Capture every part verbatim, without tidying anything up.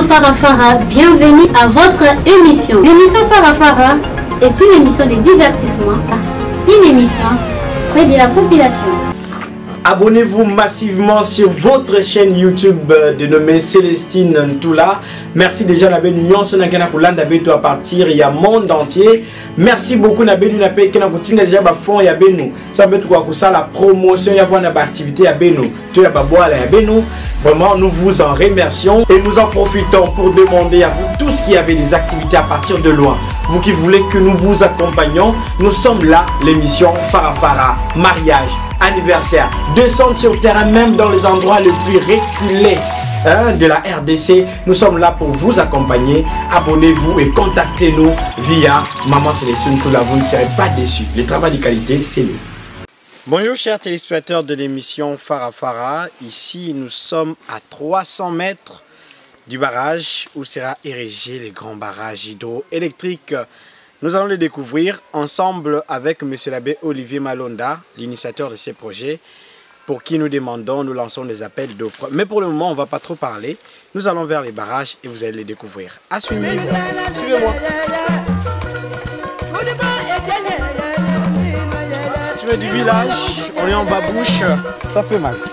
l'émission Fara Fara, bienvenue à votre émission. L'émission Fara Fara est une émission de divertissement, une émission près de la population. Abonnez-vous massivement sur votre chaîne YouTube dénommée Célestine Ntoula. Merci déjà Nabé Union, Sonakana Koulanda Beto à partir, il y a monde entier. Merci beaucoup Nabé Nabé Kena Koutina déjà Bafon ya Beno. Ça veut dire que ça la promotion ya voir activité ya Beno. Tu ya Baboala ya Beno. Vraiment nous vous en remercions et nous en profitons pour demander à vous tous qui avez des activités à partir de loin. Vous qui voulez que nous vous accompagnions, nous sommes là, l'émission Fara Fara, mariage, anniversaire, descendre sur terrain même dans les endroits les plus reculés hein, de la R D C. Nous sommes là pour vous accompagner. Abonnez-vous et contactez-nous via Maman Célestine Ntoula. Vous ne serez pas déçus. Le travail de qualité, c'est nous. Bonjour chers téléspectateurs de l'émission Fara Fara. Ici nous sommes à trois cents mètres du barrage où sera érigé le grand barrage hydroélectrique. Nous allons le découvrir ensemble avec M. l'abbé Olivier Malonda, l'initiateur de ces projets, pour qui nous demandons, nous lançons des appels d'offres. Mais pour le moment, on ne va pas trop parler. Nous allons vers les barrages et vous allez les découvrir. À suivre. Suivez-moi. Tu veux du village, on est en babouche, ça fait mal.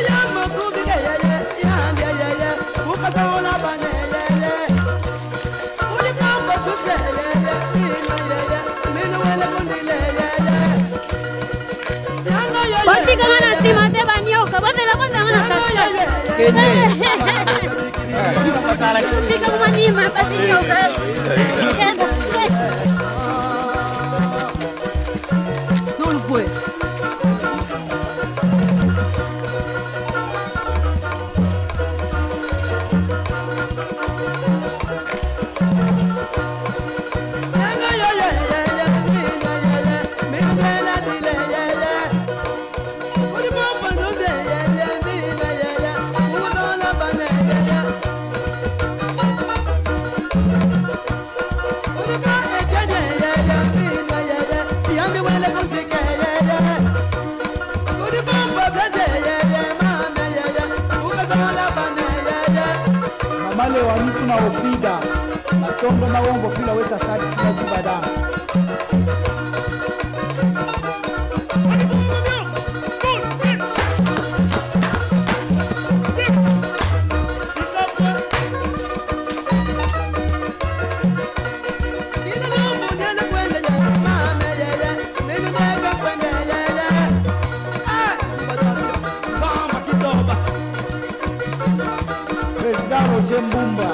Ofida matondo na wongo kila weta sadi sina zibada Jembumba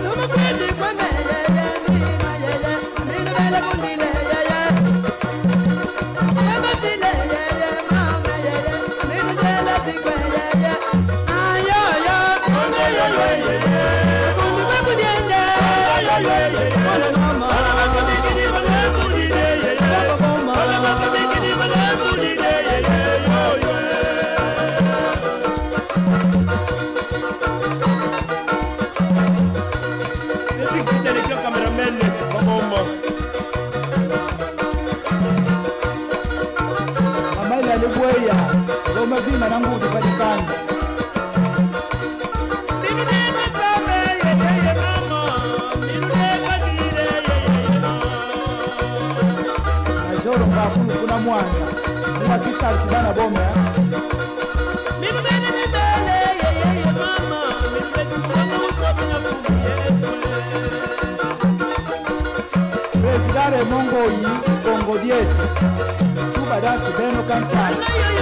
mazima na nguvu patikana. Ajoro ngakulu kuna mwanga. Mwakisha kibana bomba. Presidare Mongo yi Kongo dietu. Suba dasi beno kantai.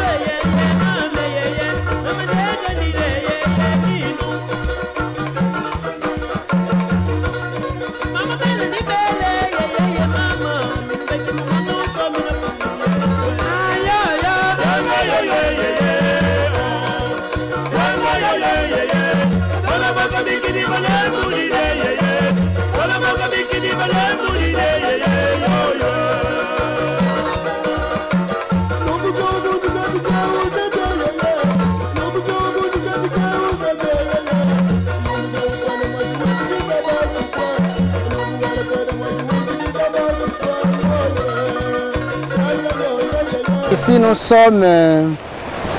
Ici nous sommes euh,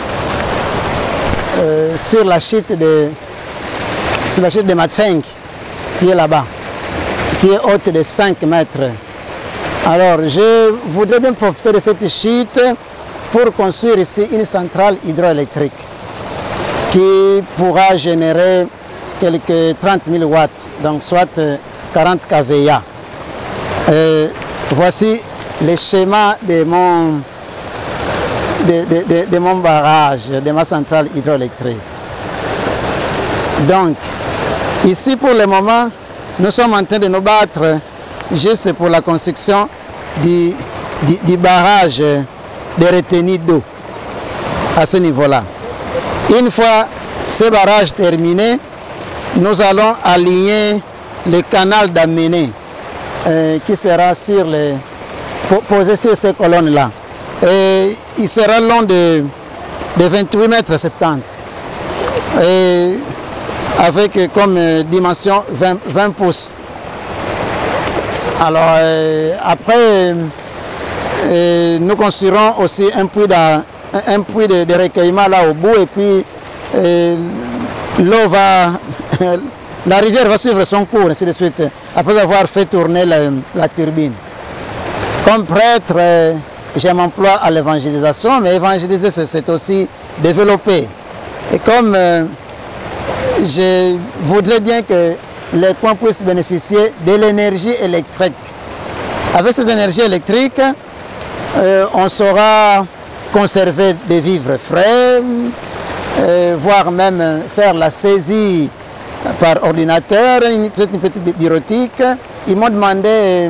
euh, sur la chute de sur la chute de Matsenk. qui est là-bas, qui est haute de cinq mètres. Alors, je voudrais bien profiter de cette chute pour construire ici une centrale hydroélectrique qui pourra générer quelques trente mille watts, donc soit quarante k V A. Euh, voici le schéma de mon, de, de, de, de mon barrage, de ma centrale hydroélectrique. Donc, ici pour le moment, nous sommes en train de nous battre juste pour la construction du, du, du barrage de retenue d'eau à ce niveau-là. Une fois ce barrage terminé, nous allons aligner le canal d'Amené euh, qui sera sur les, posé sur ces colonnes-là. Et il sera long de, de vingt-huit mètres soixante-dix. Et avec comme dimension vingt, vingt pouces. Alors euh, après, euh, nous construirons aussi un puits, un, un puits de, de recueillement là au bout, et puis euh, l'eau va, la rivière va suivre son cours, ainsi de suite, après avoir fait tourner la, la turbine. Comme prêtre, euh, je m'emploie à l'évangélisation, mais évangéliser c'est aussi développer. Et comme euh, je voudrais bien que les coins puissent bénéficier de l'énergie électrique. Avec cette énergie électrique, euh, on saura conserver des vivres frais, euh, voire même faire la saisie par ordinateur, une petite, une petite bureautique. Ils m'ont demandé euh,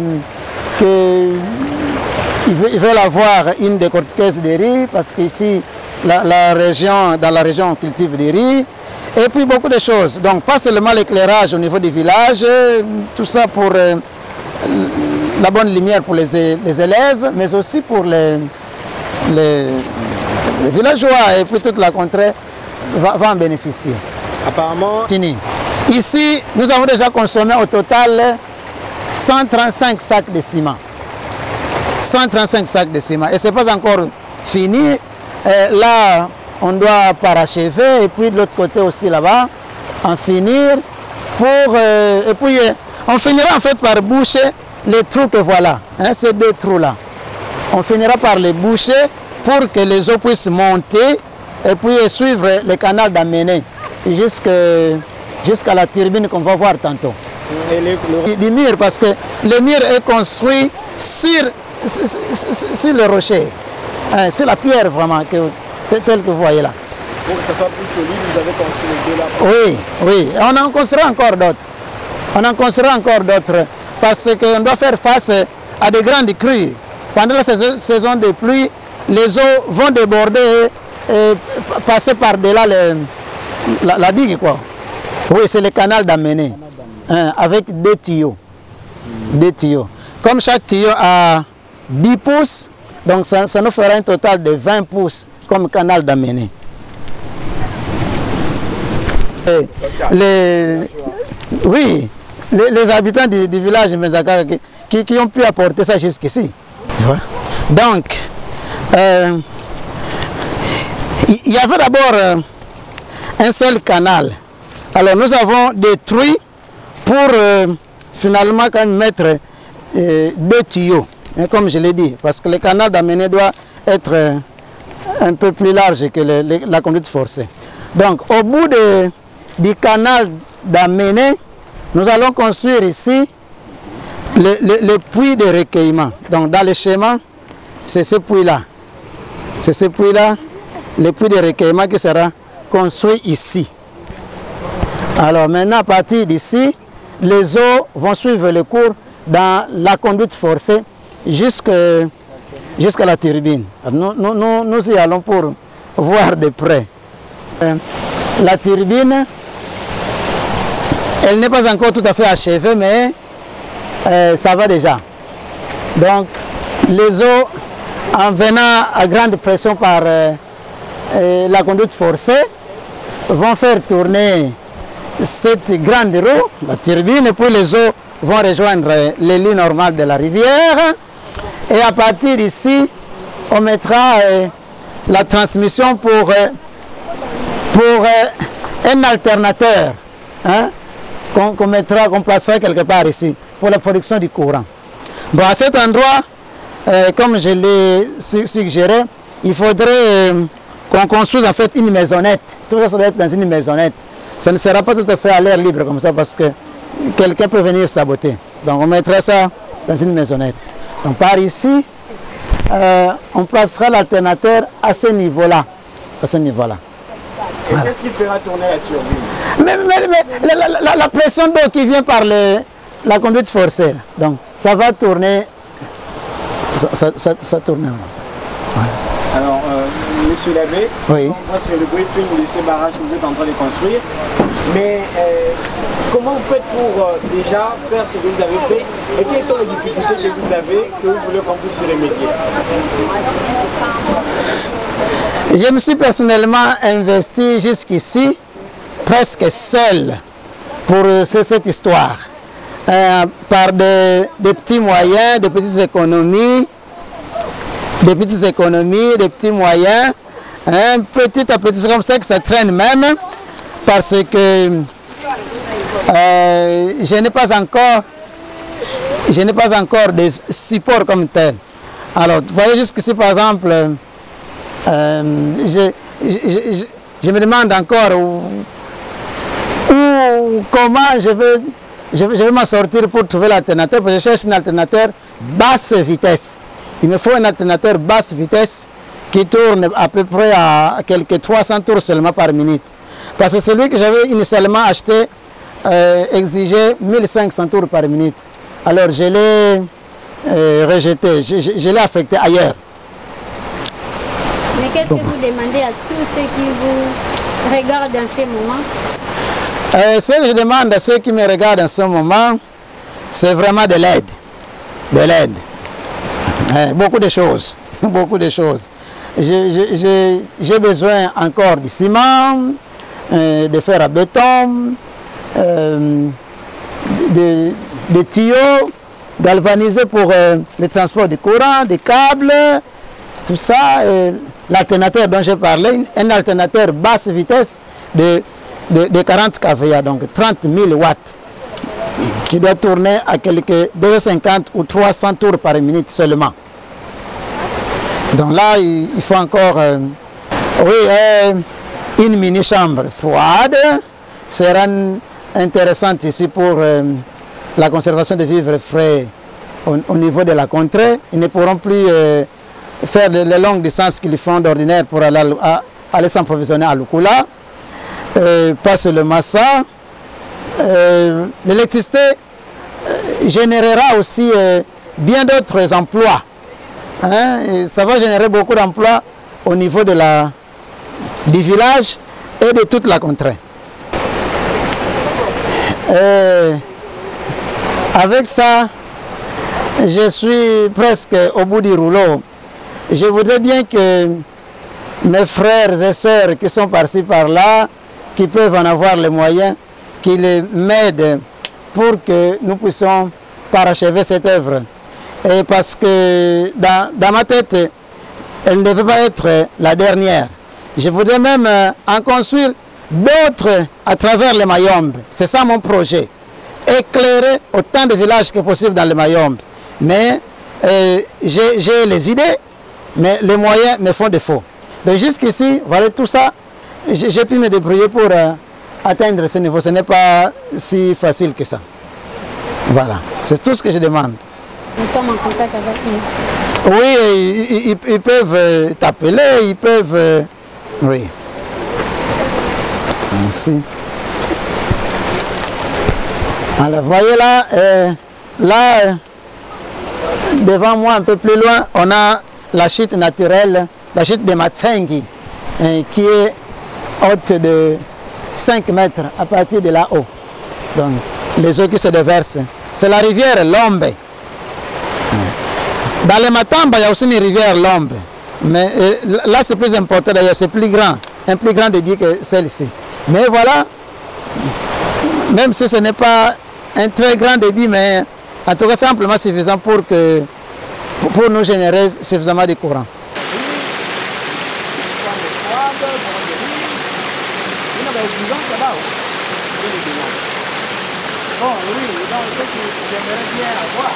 qu'ils veulent avoir une décortiqueuse de riz, parce qu'ici, la, la région, dans la région, on cultive du riz. Et puis beaucoup de choses. Donc pas seulement l'éclairage au niveau du village, tout ça pour euh, la bonne lumière pour les, les élèves, mais aussi pour les, les, les villageois, et puis toute la contrée va, va en bénéficier. Apparemment. Ici, nous avons déjà consommé au total cent trente-cinq sacs de ciment. cent trente-cinq sacs de ciment. Et ce n'est pas encore fini. Et là, on doit parachever, et puis de l'autre côté aussi là-bas, en finir pour... Euh, et puis, on finira en fait par boucher les trous que voilà, hein, ces deux trous-là. On finira par les boucher pour que les eaux puissent monter et puis suivre le canal d'Amené jusqu'à jusqu'à la turbine qu'on va voir tantôt. Et les, le... Du mur, parce que le mur est construit sur, sur, sur le rocher, hein, sur la pierre vraiment, que, tel que vous voyez là. Pour que ça soit plus solide, vous avez construit deux là. Oui, oui. On en construira encore d'autres. On en construira encore d'autres. Parce qu'on doit faire face à de grandes crues. Pendant la saison, saison de pluie, les eaux vont déborder et, et passer par-delà la, la digue, quoi. Oui, c'est le canal d'Amené, hein, avec deux tuyaux. Mmh. Deux tuyaux. Comme chaque tuyau a dix pouces, donc ça, ça nous fera un total de vingt pouces comme canal d'Amené. Les, oui, les, les habitants du, du village de Menzaka qui, qui, qui ont pu apporter ça jusqu'ici. Donc, euh, il y avait d'abord euh, un seul canal. Alors nous avons détruit pour euh, finalement quand même mettre euh, deux tuyaux, hein, comme je l'ai dit, parce que le canal d'Amené doit être euh, un peu plus large que le, le, la conduite forcée. Donc au bout de, du canal d'Amené, nous allons construire ici le, le, le puits de recueillement. Donc dans le schéma, c'est ce puits-là. C'est ce puits-là, le puits de recueillement qui sera construit ici. Alors maintenant, à partir d'ici, les eaux vont suivre le cours dans la conduite forcée jusqu'à jusqu'à la turbine. Nous, nous, nous, nous y allons pour voir de près. La turbine, elle n'est pas encore tout à fait achevée, mais euh, ça va déjà. Donc, les eaux, en venant à grande pression par euh, euh, la conduite forcée, vont faire tourner cette grande roue, la turbine, et puis les eaux vont rejoindre les lits normales de la rivière. Et à partir d'ici, on mettra euh, la transmission pour, euh, pour euh, un alternateur, hein, qu'on qu'on mettra, qu'on placera quelque part ici pour la production du courant. Bon, à cet endroit, euh, comme je l'ai suggéré, il faudrait euh, qu'on construise en fait une maisonnette. Tout ça, ça doit être dans une maisonnette. Ça ne sera pas tout à fait à l'air libre comme ça parce que quelqu'un peut venir saboter. Donc on mettra ça dans une maisonnette. Donc par ici, euh, on placera l'alternateur à ce niveau-là. À ce niveau-là. Et qu'est-ce qui fera tourner la turbine? Mais, mais, mais la, la, la, la pression d'eau qui vient par le, la conduite forcée, donc ça va tourner, ça, ça, ça, ça tourne. Voilà. Alors, euh, monsieur l'abbé, oui. On voit sur le briefing de ces barrages que vous êtes en train de construire, mais euh, comment vous faites pour euh, déjà faire ce que vous avez fait et quelles sont les difficultés que vous avez que vous voulez qu'on puisse y remédier? Je me suis personnellement investi jusqu'ici presque seul pour euh, cette histoire, euh, par des, des petits moyens, des petites économies, des petites économies, des petits moyens, hein, petit à petit, c'est comme ça que ça traîne même, parce que euh, je n'ai pas encore, je n'ai pas encore de support comme tel. Alors, vous voyez jusqu'ici, par exemple, euh, je, je, je, je me demande encore où, où comment je vais, je vais, je vais m'en sortir pour trouver l'alternateur, parce que je cherche un alternateur basse vitesse. Il me faut un alternateur basse vitesse qui tourne à peu près à quelques trois cents tours seulement par minute. Parce que celui que j'avais initialement acheté euh, exigeait mille cinq cents tours par minute. Alors je l'ai euh, rejeté, je, je, je l'ai affecté ailleurs. Mais qu'est-ce que vous demandez à tous ceux qui vous regardent en ce moment? euh, Ce que je demande à ceux qui me regardent en ce moment, c'est vraiment de l'aide. De l'aide. Euh, beaucoup de choses. Beaucoup de choses. J'ai besoin encore du ciment, euh, de fer à béton, euh, de, de tuyaux galvanisés pour euh, le transport du courant, des câbles, tout ça. L'alternateur dont j'ai parlé, un alternateur basse vitesse de, de, de quarante kVA, donc trente mille watts, qui doit tourner à quelques deux cent cinquante ou trois cents tours par minute seulement. Donc là, il, il faut encore euh, oui, euh, une mini-chambre froide sera intéressante ici pour euh, la conservation des vivres frais au, au niveau de la contrée. Ils ne pourront plus euh, faire les, les longues distances qu'ils font d'ordinaire pour aller, à, aller s'approvisionner à Lukula. Euh, pas seulement ça. Euh, L'électricité euh, générera aussi euh, bien d'autres emplois. Hein, et ça va générer beaucoup d'emplois au niveau de la, du village et de toute la contrée. Et avec ça, je suis presque au bout du rouleau. Je voudrais bien que mes frères et sœurs qui sont par-ci par-là, qui peuvent en avoir les moyens, qu'ils m'aident pour que nous puissions parachever cette œuvre. Et parce que dans, dans ma tête, elle ne devait pas être la dernière. Je voudrais même en construire d'autres à travers les Mayombe. C'est ça mon projet. Éclairer autant de villages que possible dans les Mayombe. Mais euh, j'ai les idées, mais les moyens me font défaut. Donc jusqu'ici, voilà tout ça, j'ai pu me débrouiller pour euh, atteindre ce niveau. Ce n'est pas si facile que ça. Voilà, c'est tout ce que je demande. Nous sommes en contact avec eux. Oui, ils, ils, ils peuvent euh, t'appeler, ils peuvent... Euh, oui. Ainsi. Alors, voyez là, euh, là, euh, devant moi, un peu plus loin, on a la chute naturelle, la chute de Matsengi, euh, qui est haute de cinq mètres à partir de là-haut. Donc, les eaux qui se déversent. C'est la rivière Lombe. Dans les Matamba, il y a aussi une rivière Lombe. Mais euh, là, c'est plus important d'ailleurs, c'est plus grand. Un plus grand débit que celle-ci. Mais voilà, même si ce n'est pas un très grand débit, mais en tout cas, c'est amplement suffisant pour, que, pour, pour nous générer suffisamment de courant. Bon, oui, donc ce que j'aimerais bien avoir.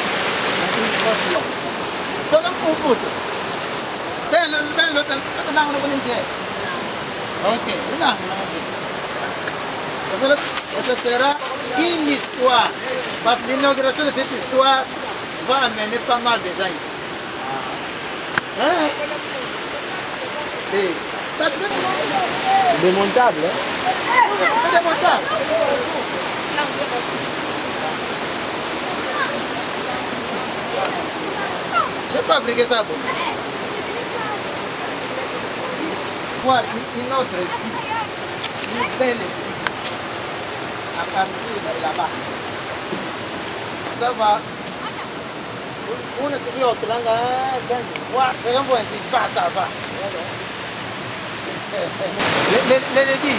Todo un puto. Ben, ben, lo tan, tan na kunin siya. Okay, ina na siya. Ça sera une histoire. Parce que l'inauguration de cette histoire va amener pas mal de gens ici. Hein? Et, Démontable, hein? c'est démontable. J'ai fabriqué ça pour voir une autre équipe, une belle équipe à partir de là-bas. Ça va. On est toujours au plan là, c'est un bon petit pas, ça va. Les les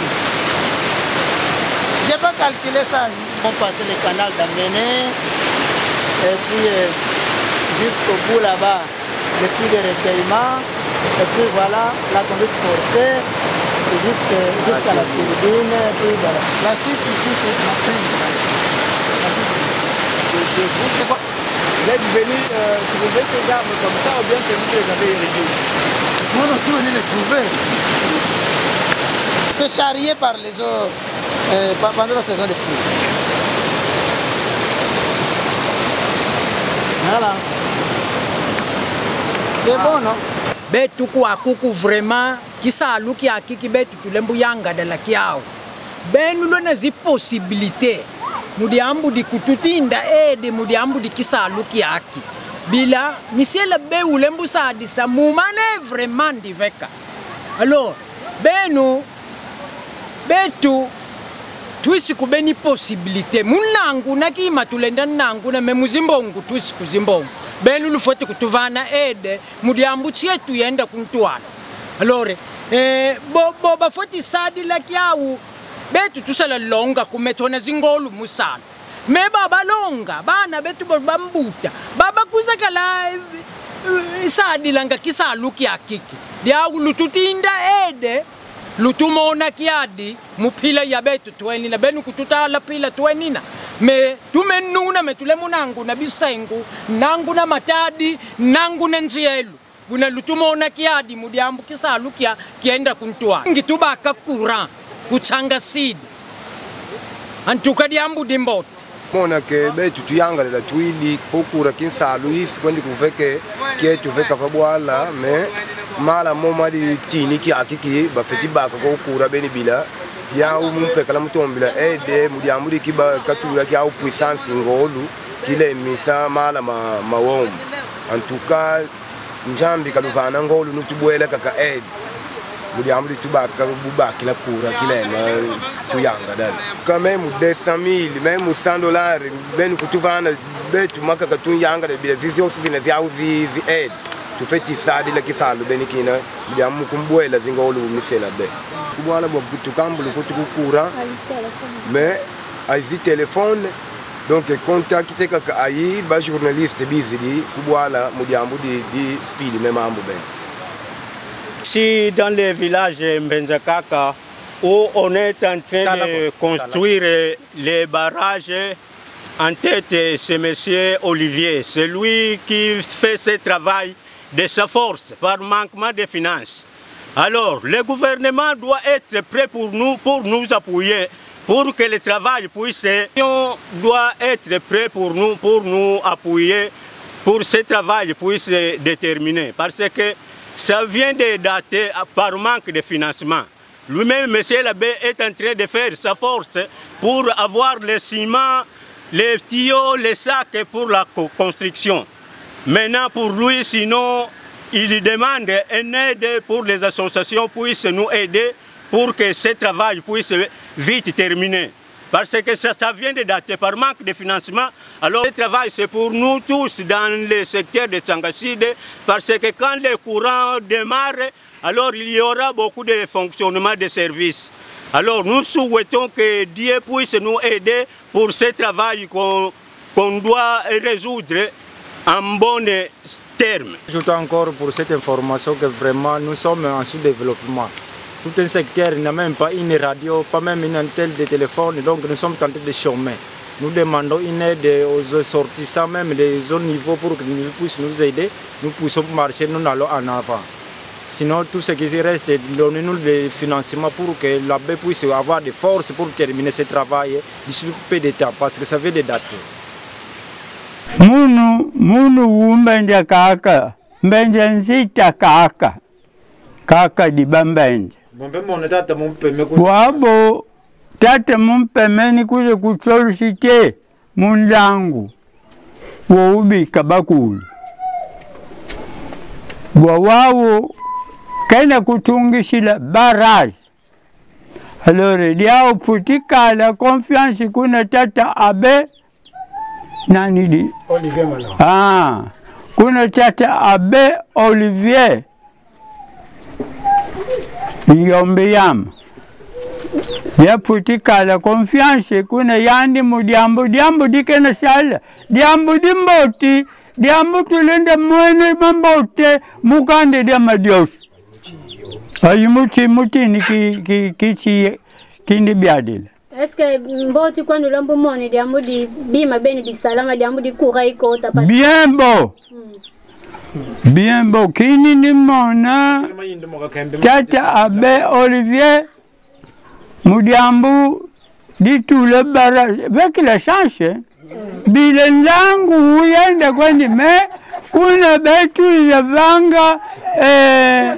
j'ai pas calculé ça. On va passer le canal d'Amené et puis euh, jusqu'au bout là-bas, le puits de recueillement, et puis voilà la conduite forcée, jusqu'à la turbine, et puis voilà. La suite ici, c'est ma fin. Vous êtes venu euh, trouver ces arbres comme ça ou bien c'est vous qui les avez érigés? Moi, on est venu les trouver. C'est charrié par les eaux euh, pendant la saison de pluie. Voilà. C'est bon, non? Betu kwa kuku vraiment kisalu ki akiki betu tulembu yanga de la kiao. Benu lona zi possibilité. Mudiambu di kututinda ede mudiambu di kisalu ki aki. Bila misiela be ulembu sa di sa mumane vraiment di veka. Alors, benu betu twisi kubeni possibilité. Munangu na kima tulenda nangu na memuzimbongu twisi kuzimbongu. Benu lufote kutuvana ede mudiambu chetu yenda kuntuana. Allora, eh, bo bo bafoti sadi la kiawu betu tusala longa kumetona zingolu musala. Me baba longa bana betu bambuta. Baba kuzakala uh, sadi langa kisalu kiakiki. Diawu lututinda ede lutumona kiadi mupila ya betu twenina benu kututala pila twenina. Me tumenuna me tulemu nangu na bisengu nangu na matadi nangu na nzielu buna lutumona kiadi mudiambu kisalu kia kienda kuntua ngitubaka kura kuchanga sidi antuka diambu dimbot mona ke betu tuyanga la twidi pokura kinsalu is kwendi kuveke kietu veka fabwala me mala moma di tini ki akiki ba feti baka ko kura beni bila ya umpe kala mutombila ede mudiambu di kiba katura ki au puissance ngolu kile misa mala ma mawom en tout cas njambi kaluvana ngolu nutubwela kaka ede mudiambu di tubaka buba kila kura kile ma tuyanga dal quand même deux cent mille même cent dollars ben kutuvana betu maka katuyanga de bila zizi aussi zina zia uzi zi ede tu feti sadi la kisalu benikina mudiambu kumbwela zingolu misela be kubwana bo kutukambulu kutukukura mais aizi téléphone donc contacter kaka ayi ba journaliste bizidi kubwala mudiambu di di filme mambo ben. Ici dans le village Mbenzakaka où on est en train de construire les barrages, en tête c'est monsieur Olivier, c'est lui qui fait ce travail de sa force par manquement de finances. Alors, le gouvernement doit être prêt pour nous, pour nous appuyer, pour que le travail puisse... On doit être prêt pour nous, pour nous appuyer, pour que ce travail puisse déterminer. Parce que ça vient de dater par manque de financement. Lui-même, M. Labbé, est en train de faire sa force pour avoir le ciment, les tuyaux, les sacs pour la construction. Maintenant, pour lui, sinon... il demande une aide pour les associations puissent nous aider pour que ce travail puisse vite terminer. Parce que ça, ça vient de dater par manque de financement. Alors ce travail c'est pour nous tous dans le secteur de Tsangaside parce que quand le courant démarre, alors il y aura beaucoup de fonctionnement de services. Alors nous souhaitons que Dieu puisse nous aider pour ce travail qu'on qu'on doit résoudre en bon terme. J'ajoute encore pour cette information que vraiment nous sommes en sous-développement. Tout un secteur n'a même pas une radio, pas même une antenne de téléphone, donc nous sommes tentés de chômer. nous demandons une aide aux ressortissants, même des autres niveaux, pour que nous puissent nous aider, nous puissions marcher, nous allons en avant. Sinon, tout ce qui reste, donnez-nous des financements pour que l'abbé puisse avoir des forces pour terminer ce travail d'ici peu de temps, parce que ça fait des dates. Munu, munu wumbenja kaka, mbenja nzita kaka, kaka di bambenja. Wabo, tata mumpemeni kule kusolicite mundangu, waubi kabakuli. Wawawo, kena kutungishila barrage. Alors, diao putika la confiance kuna tata abe nani di? Olivier Malo. Ah, kuna tata abe Olivier Yombe yam. Ya putika la confiance kuna yandi mudiambu diambu dikena sala diambu dimboti diambu tulende mwene mambote mukande diama dios. Ayi muti muti ni ki ki kichi kindi biadil. Est-ce que mboti kwa nulambu moni diambu di bima beni di salama diambu di kura iko tapasi? Bien beau. Hmm. Bien beau. Kini ni mona tata abe Olivier mudiambu di tout le barrage avec la chance. Bilendangu uyende kwani me kuna betu yavanga eh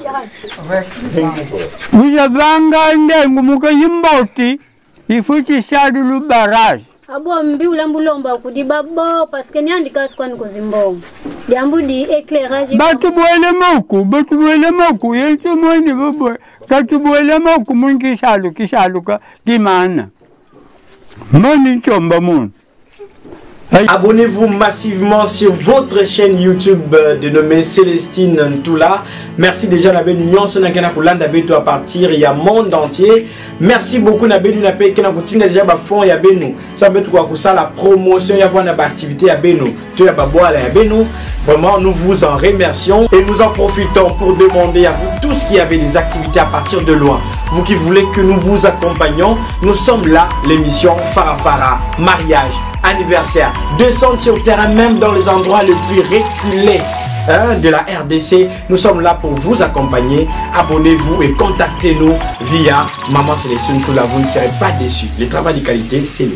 uyavanga ndengu muka yimboti ifuti shadu lu barrage abo mbi ulambu lomba kudiba bo parce que niandika kwa niko zimbongo diambu di éclairage batu bwele moku batu bwele moku yesu mwini bobo katu bwele moku mungi shalu kishaluka kimana moni chomba mun. Abonnez-vous massivement sur votre chaîne YouTube dénommée Célestine Ntoula. Merci déjà Nabé Nyon Sonakena Kulanda Beto à partir il y a monde entier. Merci beaucoup Nabé Nunapé Kena Kutina déjà bafon ya Beno. Ça veut dire que la promotion ya voir activité à Beno. Tu ya baboa la ya Beno. Vraiment nous vous en remercions et nous en profitons pour demander à vous tous qui avez des activités à partir de loin. Vous qui voulez que nous vous accompagnions, nous sommes là, l'émission Farafara, mariage, anniversaire, descendre sur le terrain, même dans les endroits les plus reculés hein, de la R D C. Nous sommes là pour vous accompagner. Abonnez-vous et contactez-nous via Maman Célestine Ntoula. Vous ne serez pas déçus. Le travail de qualité, c'est